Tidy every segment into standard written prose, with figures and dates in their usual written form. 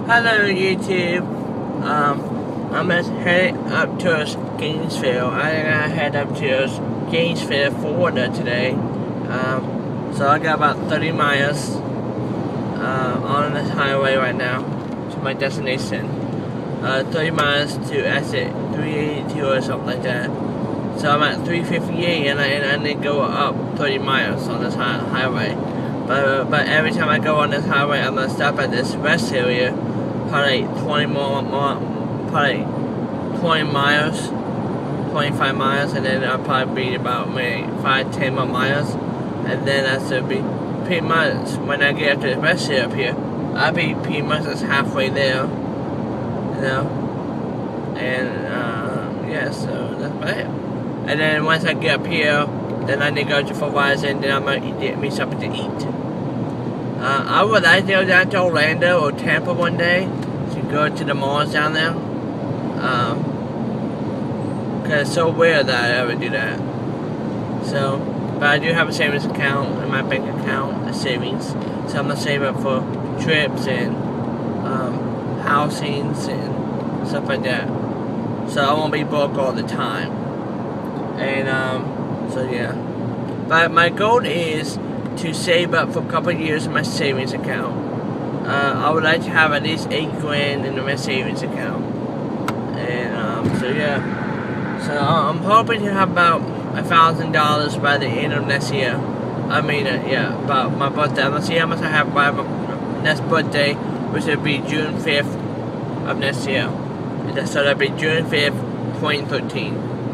Hello YouTube. I'm heading up to Gainesville. I gotta head up to Gainesville, Florida today. So I got about 30 miles on this highway right now to my destination. 30 miles to exit 382 or something like that. So I'm at 358 and I need to go up 30 miles on this highway. But every time I go on this highway, I'm gonna stop at this rest area, probably 20 miles, 25 miles, and then I'll probably be about maybe 5-10 more miles, and then that should be pretty much when I get up to the rest area up here. I'll be pretty much just halfway there, you know. And yeah, so that's about it. And then once I get up here, then I need to go to Verizon, and then I'm gonna get me something to eat. I would like to go down to Orlando or Tampa one day to go to the malls down there. Cause it's so weird that I ever do that. So, but I do have a savings account in my bank account, a savings. So I'm gonna save up for trips and housings and stuff like that. So I won't be broke all the time. And so yeah. But my goal is to save up for a couple of years in my savings account. I would like to have at least $8 grand in my savings account. And so yeah. So I'm hoping to have about $1,000 by the end of next year. I mean, yeah, about my birthday. Let's see how much I have by my next birthday, which would be June 5th of next year. So that'd be June 5th, 2013.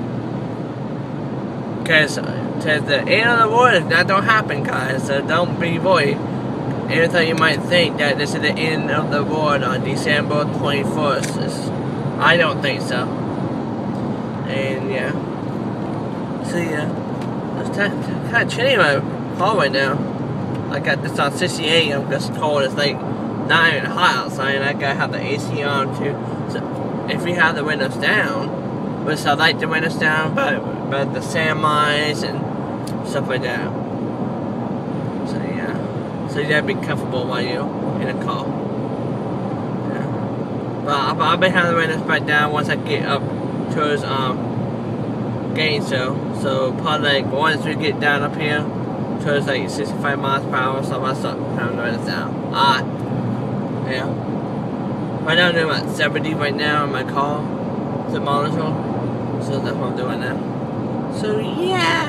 Because the end of the world, that don't happen, guys. So don't be worried. Even though you might think that this is the end of the world on December 21st. I don't think so. And yeah. So yeah. It's kind of chilly in my car right now. I got this on 68. I'm just cold. It's like not even hot outside. And I gotta have the AC on too. So if we have the windows down, which I like the windows down, but the sand mines and stuff like that. So yeah. So you gotta be comfortable while you're in a car. Yeah. But I'll be having the windows back down once I get up towards Gainesville. So probably like once we get down up here towards like 65 miles per hour or something, I'll start having the windows down. Yeah. Right now I'm doing about 70 right now in my car. The monitor. So that's what I'm doing now. So yeah.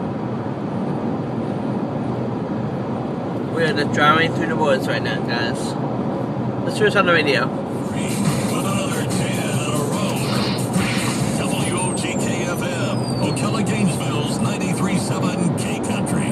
We're just driving through the woods right now, guys. Let's do this on the radio. With another 10 in a row. WOGKFM, Ocala, Gainesville's 93.7 K Country.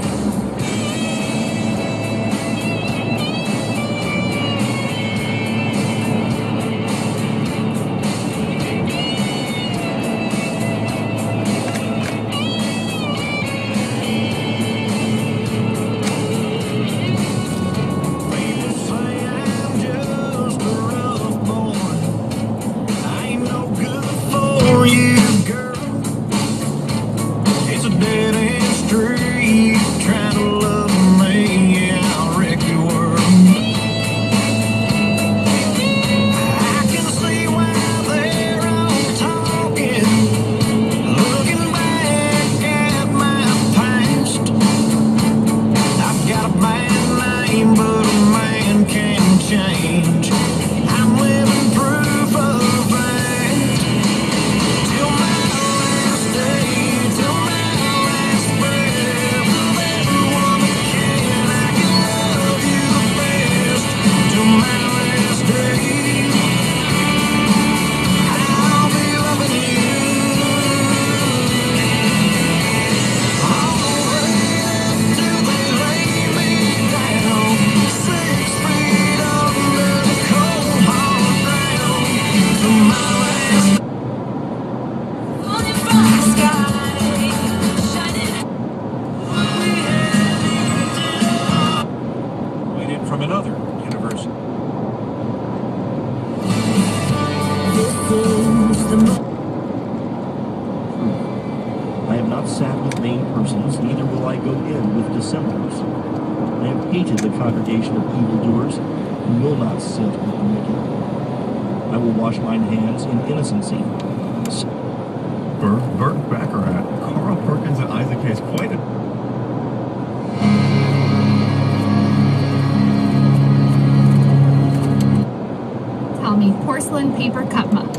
From another university. I have not sat with vain persons, neither will I go go in with dissemblers. I have hated the congregation of evildoers, and will not sit with the wicked. I will wash mine hands in innocency. Burt Baccarat, Carl Perkins, and Isaac Hayes, quite a... Tell me porcelain paper cup mug.